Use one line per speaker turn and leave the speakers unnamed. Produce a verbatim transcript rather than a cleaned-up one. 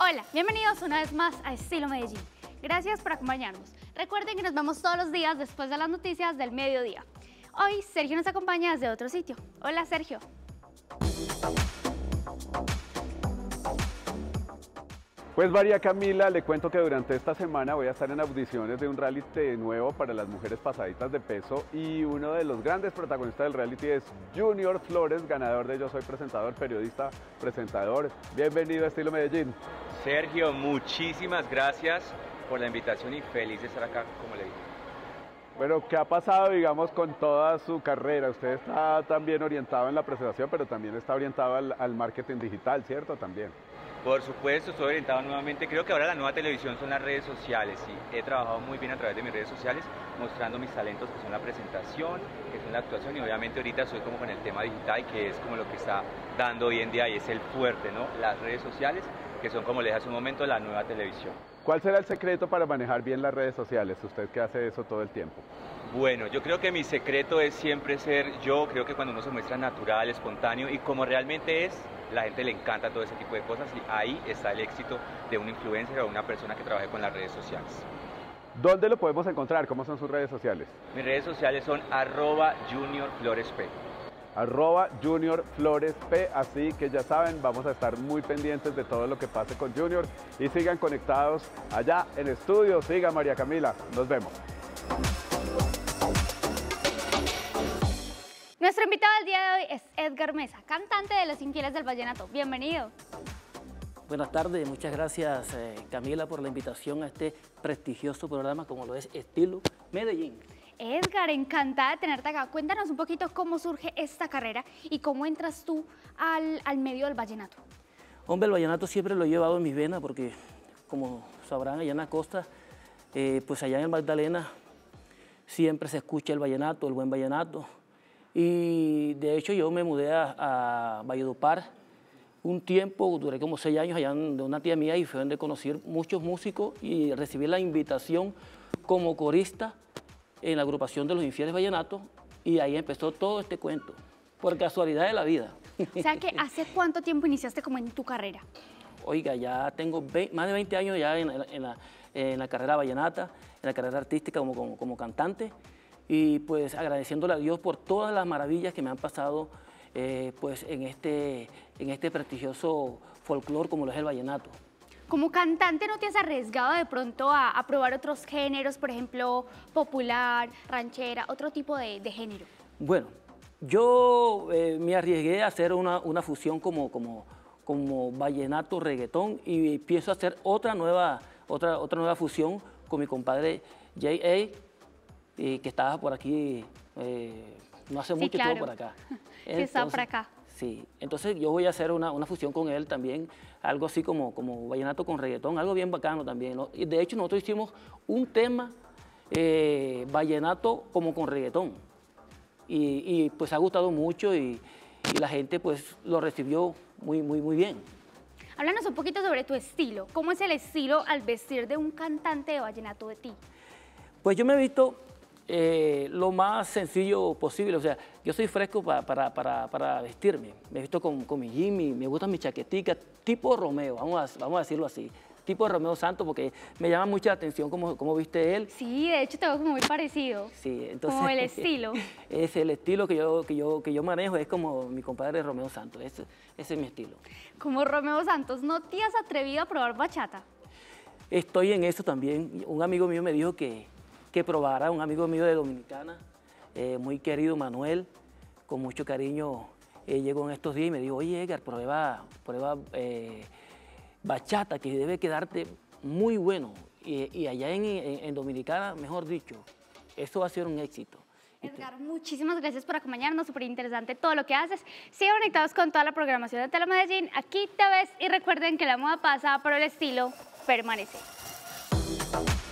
Hola, bienvenidos una vez más a Estilo Medellín. Gracias por acompañarnos. Recuerden que nos vemos todos los días después de las noticias del mediodía. Hoy Sergio nos acompaña desde otro sitio. Hola Sergio.
Pues María Camila, le cuento que durante esta semana voy a estar en audiciones de un reality nuevo para las mujeres pasaditas de peso y uno de los grandes protagonistas del reality es Junior Flores, ganador de Yo Soy Presentador, periodista, presentador. Bienvenido a Estilo Medellín.
Sergio, muchísimas gracias por la invitación y feliz de estar acá, como le dije.
Bueno, ¿qué ha pasado, digamos, con toda su carrera? Usted está también orientado en la presentación, pero también está orientado al, al marketing digital, ¿cierto? También.
Por supuesto, estoy orientado nuevamente. Creo que ahora la nueva televisión son las redes sociales y he trabajado muy bien a través de mis redes sociales mostrando mis talentos que son la presentación, que son la actuación y obviamente ahorita estoy como con el tema digital que es como lo que está dando hoy en día y es el fuerte, ¿no? Las redes sociales que son, como le dije hace un momento, la nueva televisión.
¿Cuál será el secreto para manejar bien las redes sociales? Usted que hace eso todo el tiempo.
Bueno, yo creo que mi secreto es siempre ser yo, creo que cuando uno se muestra natural, espontáneo y como realmente es, la gente le encanta todo ese tipo de cosas y ahí está el éxito de un influencer o una persona que trabaje con las redes sociales.
¿Dónde lo podemos encontrar? ¿Cómo son sus redes sociales?
Mis redes sociales son arroba Junior Flores P.
Arroba Junior Flores P, así que ya saben, vamos a estar muy pendientes de todo lo que pase con Junior y sigan conectados allá en estudio. Siga María Camila, nos vemos.
Nuestro invitado del día de hoy es Edgar Mesa, cantante de Los Infieles del Vallenato. Bienvenido.
Buenas tardes, muchas gracias eh, Camila por la invitación a este prestigioso programa como lo es Estilo Medellín.
Edgar, encantada de tenerte acá. Cuéntanos un poquito cómo surge esta carrera y cómo entras tú al, al medio del vallenato.
Hombre, el vallenato siempre lo he llevado en mis venas porque, como sabrán, allá en la costa, eh, pues allá en el Magdalena siempre se escucha el vallenato, el buen vallenato. Y de hecho yo me mudé a, a Valledupar un tiempo, duré como seis años allá de una tía mía y fue donde conocí muchos músicos y recibí la invitación como corista en la agrupación de Los Infieles Vallenatos y ahí empezó todo este cuento, por casualidad de la vida.
O sea que ¿hace cuánto tiempo iniciaste como en tu carrera?
Oiga, ya tengo veinte, más de veinte años ya en, en, la, en la carrera vallenata, en la carrera artística como, como, como cantante y pues agradeciéndole a Dios por todas las maravillas que me han pasado eh, pues en este, en este prestigioso folclore como lo es el vallenato.
Como cantante, ¿no te has arriesgado de pronto a, a probar otros géneros, por ejemplo, popular, ranchera, otro tipo de, de género?
Bueno, yo eh, me arriesgué a hacer una, una fusión como, como, como vallenato, reggaetón y empiezo a hacer otra nueva, otra, otra nueva fusión con mi compadre J A, eh, que estaba por aquí, eh, no hace
sí,
mucho
claro.
estuvo por acá.
Que está por acá.
Sí, entonces yo voy a hacer una, una fusión con él también, algo así como, como vallenato con reggaetón, algo bien bacano también, ¿no? Y de hecho nosotros hicimos un tema eh, vallenato como con reggaetón y, y pues ha gustado mucho y, y la gente pues lo recibió muy, muy, muy bien.
Háblanos un poquito sobre tu estilo, ¿cómo es el estilo al vestir de un cantante de vallenato de ti?
Pues yo me he visto Eh, lo más sencillo posible, o sea, yo soy fresco pa, para, para, para vestirme, me he visto con, con mi Jimmy, me gustan mis chaqueticas, tipo Romeo, vamos a, vamos a decirlo así, tipo Romeo Santos, porque me llama mucha atención cómo, cómo viste él.
Sí, de hecho te veo como muy parecido,
sí, entonces,
como el estilo.
Es el estilo que yo, que, yo, que yo manejo, es como mi compadre Romeo Santos, ese, ese es mi estilo.
Como Romeo Santos, ¿no te has atrevido a probar bachata?
Estoy en eso también, un amigo mío me dijo que que probara, un amigo mío de Dominicana, eh, muy querido Manuel, con mucho cariño, eh, llegó en estos días y me dijo, oye Edgar, prueba, prueba eh, bachata, que debe quedarte muy bueno. Y, y allá en, en, en Dominicana, mejor dicho, eso va a ser un éxito.
Edgar, muchísimas gracias por acompañarnos, súper interesante todo lo que haces. Sigan conectados con toda la programación de Telemedellín, aquí te ves y recuerden que la moda pasa, pero el estilo permanece.